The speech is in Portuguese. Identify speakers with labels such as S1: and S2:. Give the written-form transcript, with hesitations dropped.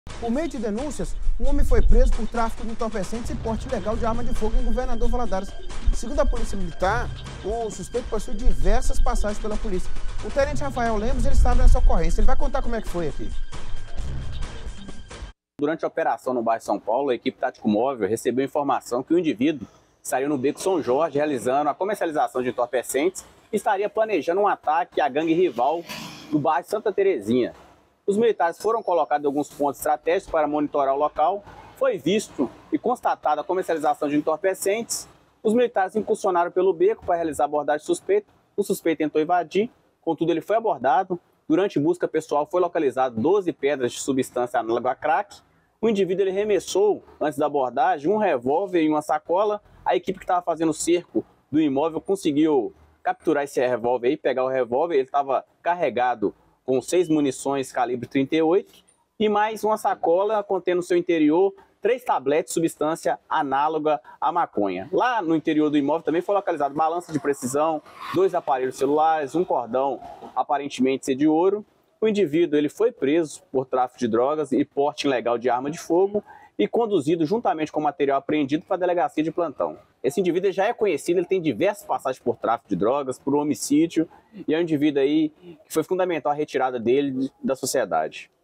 S1: Por meio de denúncias, um homem foi preso por tráfico de entorpecentes e porte ilegal de arma de fogo em Governador Valadares. Segundo a Polícia Militar, o suspeito possui diversas passagens pela polícia. O tenente Rafael Lemos, ele estava nessa ocorrência. Ele vai contar como é que foi aqui.
S2: Durante a operação no bairro São Paulo, a equipe tático móvel recebeu informação que o indivíduo saiu no beco São Jorge realizando a comercialização de entorpecentes e estaria planejando um ataque à gangue rival no bairro Santa Terezinha. Os militares foram colocados em alguns pontos estratégicos para monitorar o local. Foi visto e constatada a comercialização de entorpecentes. Os militares incursionaram pelo beco para realizar a abordagem suspeita. O suspeito tentou evadir, contudo ele foi abordado. Durante busca pessoal foi localizado 12 pedras de substância análoga a crack. O indivíduo ele remessou, antes da abordagem, um revólver e uma sacola. A equipe que estava fazendo o cerco do imóvel conseguiu capturar esse revólver e pegar o revólver. Ele estava carregado com 6 munições calibre 38 e mais uma sacola contendo no seu interior 3 tabletes de substância análoga à maconha. Lá no interior do imóvel também foi localizado balança de precisão, 2 aparelhos celulares, um cordão aparentemente ser de ouro. O indivíduo ele foi preso por tráfico de drogas e porte ilegal de arma de fogo e conduzido juntamente com o material apreendido para a delegacia de plantão. Esse indivíduo já é conhecido, ele tem diversas passagens por tráfico de drogas, por homicídio, e é um indivíduo aí que foi fundamental a retirada dele da sociedade.